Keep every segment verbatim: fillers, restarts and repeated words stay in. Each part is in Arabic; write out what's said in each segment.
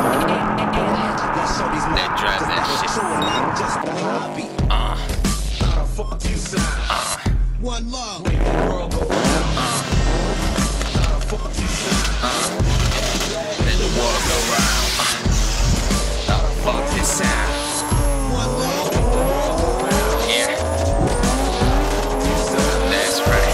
that drives that shit. Uh, uh, One love. Uh, uh, let the world go round. Uh, how the fuck this sound? One love. Yeah. That's right.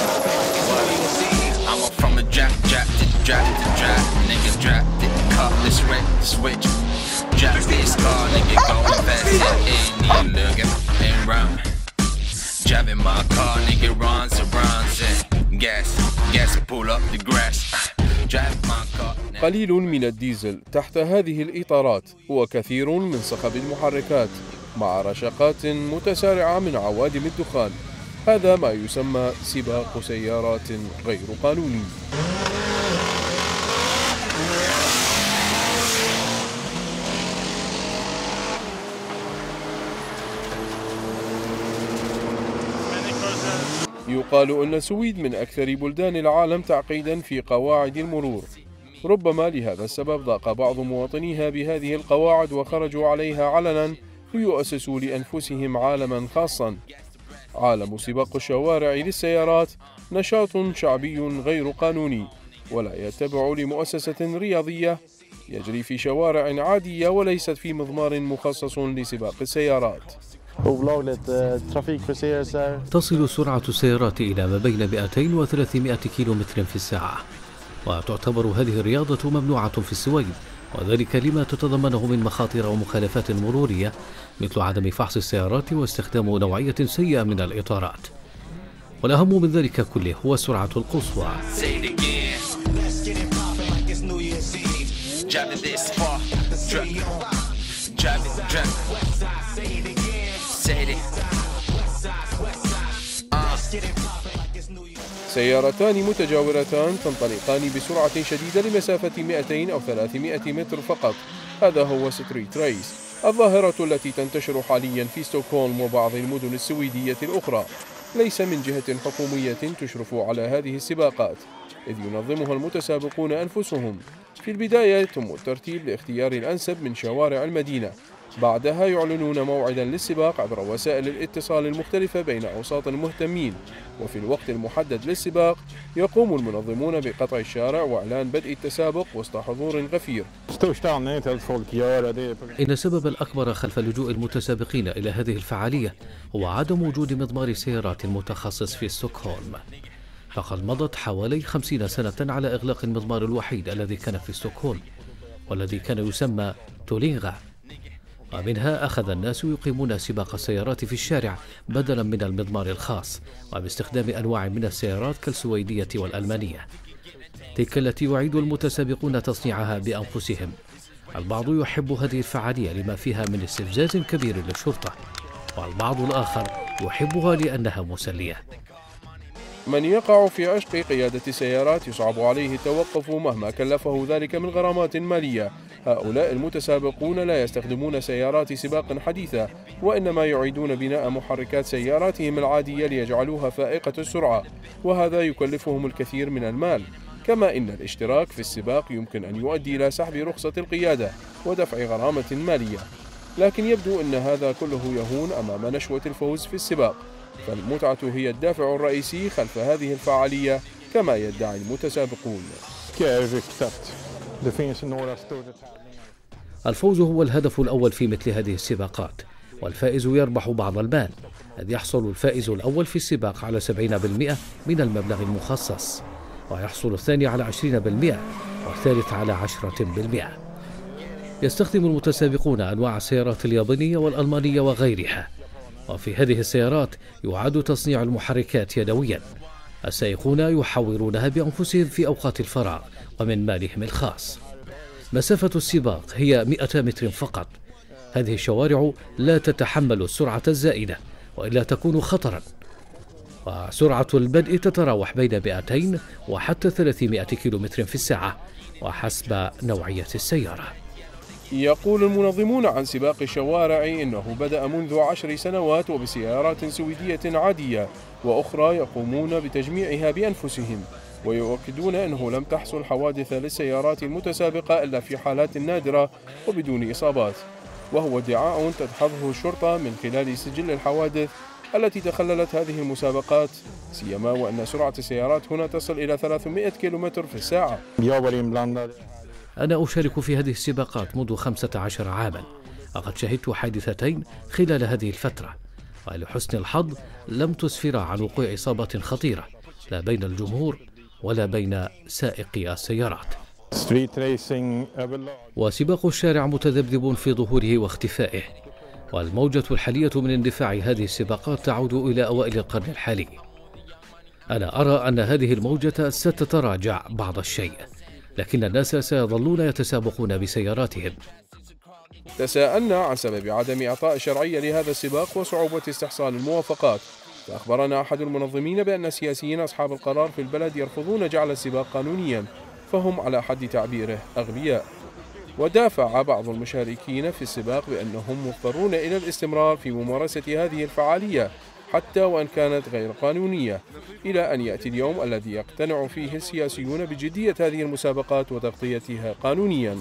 I'm up from the drop, drop, to drop, to drop. Nigga drop, the car, the switch, switch. Drop this car, nigga going fast. Ain't need looking and run. Driving my car, nigga runs and runs and gas, gas pull up the grass. Drive my car. قليل من الديزل تحت هذه الإطارات وكثير من صخب المحركات مع رشقات متسارعة من عوادم الدخان. هذا ما يسمى سباق سيارات غير قانوني. يقال أن السويد من أكثر بلدان العالم تعقيدا في قواعد المرور، ربما لهذا السبب ضاق بعض مواطنيها بهذه القواعد وخرجوا عليها علنا ليؤسسوا لأنفسهم عالما خاصا. عالم سباق الشوارع للسيارات نشاط شعبي غير قانوني ولا يتبع لمؤسسة رياضية، يجري في شوارع عادية وليست في مضمار مخصص لسباق السيارات. تصل سرعة السيارات إلى ما بين مئتين وثلاثمئة كيلومتر في الساعة، وتعتبر هذه الرياضة ممنوعة في السويد، وذلك لما تتضمنه من مخاطر ومخالفات مرورية مثل عدم فحص السيارات واستخدام نوعية سيئة من الإطارات. والأهم من ذلك كله هو السرعة القصوى. سيارتان متجاورتان تنطلقان بسرعة شديدة لمسافة مئتين أو ثلاثمئة متر فقط. هذا هو ستريت ريس، الظاهرة التي تنتشر حاليا في ستوكهولم وبعض المدن السويدية الأخرى. ليس من جهة حكومية تشرف على هذه السباقات، إذ ينظمها المتسابقون أنفسهم. في البداية يتم الترتيب لاختيار الأنسب من شوارع المدينة، بعدها يعلنون موعدا للسباق عبر وسائل الاتصال المختلفة بين أوساط المهتمين، وفي الوقت المحدد للسباق يقوم المنظمون بقطع الشارع وإعلان بدء التسابق وسط حضور غفير. إن السبب الأكبر خلف لجوء المتسابقين إلى هذه الفعالية هو عدم وجود مضمار سيارات متخصص في ستوكهولم. فقد مضت حوالي خمسين سنة على إغلاق المضمار الوحيد الذي كان في ستوكهولم، والذي كان يسمى تولينغا، ومنها أخذ الناس يقيمون سباق السيارات في الشارع بدلا من المضمار الخاص، وباستخدام أنواع من السيارات كالسويدية والألمانية، تلك التي يعيد المتسابقون تصنيعها بأنفسهم. البعض يحب هذه الفعالية لما فيها من استفزاز كبير للشرطة، والبعض الآخر يحبها لأنها مسلية. من يقع في عشق قيادة السيارات يصعب عليه التوقف مهما كلفه ذلك من غرامات مالية. هؤلاء المتسابقون لا يستخدمون سيارات سباق حديثة، وإنما يعيدون بناء محركات سياراتهم العادية ليجعلوها فائقة السرعة، وهذا يكلفهم الكثير من المال. كما إن الاشتراك في السباق يمكن أن يؤدي إلى سحب رخصة القيادة ودفع غرامة مالية، لكن يبدو أن هذا كله يهون أمام نشوة الفوز في السباق. فالمتعة هي الدافع الرئيسي خلف هذه الفعالية كما يدعي المتسابقون. الفوز هو الهدف الأول في مثل هذه السباقات، والفائز يربح بعض المال، إذ يحصل الفائز الأول في السباق على سبعين بالمئة من المبلغ المخصص، ويحصل الثاني على عشرين بالمئة، والثالث على عشرة بالمئة. يستخدم المتسابقون أنواع السيارات اليابانية والألمانية وغيرها، وفي هذه السيارات يعاد تصنيع المحركات يدويا. السائقون يحورونها بأنفسهم في أوقات الفراغ ومن مالهم الخاص. مسافة السباق هي مئة متر فقط. هذه الشوارع لا تتحمل السرعة الزائدة وإلا تكون خطرا، وسرعة البدء تتراوح بين مئتين وحتى ثلاثمئة كيلومتر في الساعة وحسب نوعية السيارة. يقول المنظمون عن سباق الشوارع إنه بدأ منذ عشر سنوات وبسيارات سويدية عادية، وأخرى يقومون بتجميعها بأنفسهم. ويؤكدون أنه لم تحصل حوادث للسيارات المتسابقة إلا في حالات نادرة وبدون إصابات، وهو ادعاء تدحضه الشرطة من خلال سجل الحوادث التي تخللت هذه المسابقات، سيما وأن سرعة السيارات هنا تصل إلى ثلاثمائة كيلومتر في الساعة. أنا أشارك في هذه السباقات منذ خمسة عشر عاما، وقد شهدت حادثتين خلال هذه الفترة، ولحسن الحظ لم تسفر عن وقوع إصابة خطيرة لا بين الجمهور ولا بين سائقي السيارات. وسباق الشارع متذبذب في ظهوره واختفائه، والموجة الحالية من اندفاع هذه السباقات تعود إلى أوائل القرن الحالي. أنا أرى أن هذه الموجة ستتراجع بعض الشيء، لكن الناس سيظلون يتسابقون بسياراتهم. تساءلنا عن سبب عدم إعطاء شرعية لهذا السباق وصعوبة استحصال الموافقات، فأخبرنا أحد المنظمين بأن السياسيين أصحاب القرار في البلد يرفضون جعل السباق قانونيا، فهم على حد تعبيره أغبياء. ودافع بعض المشاركين في السباق بأنهم مضطرون إلى الاستمرار في ممارسة هذه الفعالية حتى وإن كانت غير قانونية، إلى أن يأتي اليوم الذي يقتنع فيه السياسيون بجدية هذه المسابقات وتغطيتها قانونيا.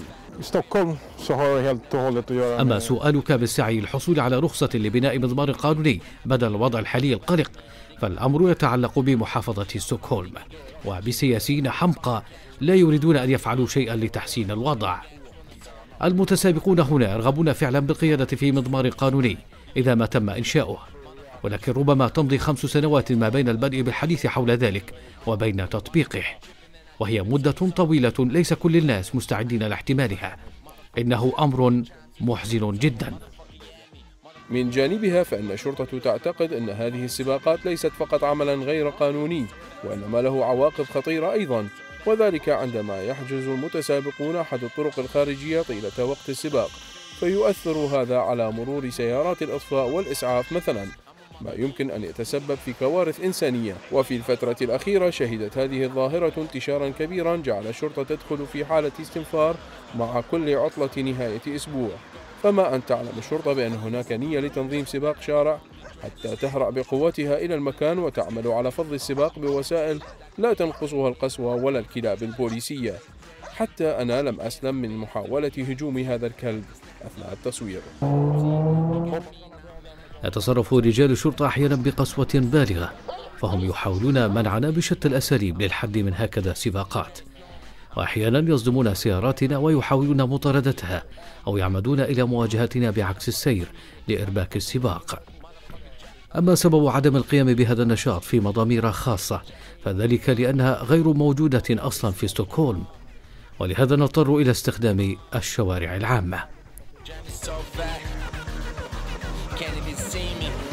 أما سؤالك بالسعي للحصول على رخصة لبناء مضمار قانوني بدل الوضع الحالي القلق، فالأمر يتعلق بمحافظة ستوكهولم وبسياسيين حمقى لا يريدون أن يفعلوا شيئا لتحسين الوضع. المتسابقون هنا يرغبون فعلا بالقيادة في مضمار قانوني إذا ما تم إنشاؤه، ولكن ربما تمضي خمس سنوات ما بين البدء بالحديث حول ذلك وبين تطبيقه، وهي مدة طويلة ليس كل الناس مستعدين لاحتمالها. إنه أمر محزن جدا. من جانبها فإن الشرطة تعتقد أن هذه السباقات ليست فقط عملا غير قانوني، وإنما له عواقب خطيرة أيضا، وذلك عندما يحجز المتسابقون أحد الطرق الخارجية طيلة وقت السباق، فيؤثر هذا على مرور سيارات الإطفاء والإسعاف مثلا، ما يمكن أن يتسبب في كوارث إنسانية. وفي الفترة الأخيرة شهدت هذه الظاهرة انتشارا كبيرا جعل الشرطة تدخل في حالة استنفار مع كل عطلة نهاية أسبوع. فما أن تعلم الشرطة بأن هناك نية لتنظيم سباق شارع حتى تهرأ بقوتها إلى المكان وتعمل على فض السباق بوسائل لا تنقصها القسوة ولا الكلاب البوليسية. حتى أنا لم أسلم من محاولة هجوم هذا الكلب أثناء التصوير. يتصرف رجال الشرطة أحيانا بقسوة بالغة، فهم يحاولون منعنا بشتى الأساليب للحد من هكذا سباقات، وأحيانا يصدمون سياراتنا ويحاولون مطاردتها أو يعمدون إلى مواجهتنا بعكس السير لإرباك السباق. أما سبب عدم القيام بهذا النشاط في مضامير خاصة فذلك لأنها غير موجودة أصلا في ستوكهولم، ولهذا نضطر إلى استخدام الشوارع العامة.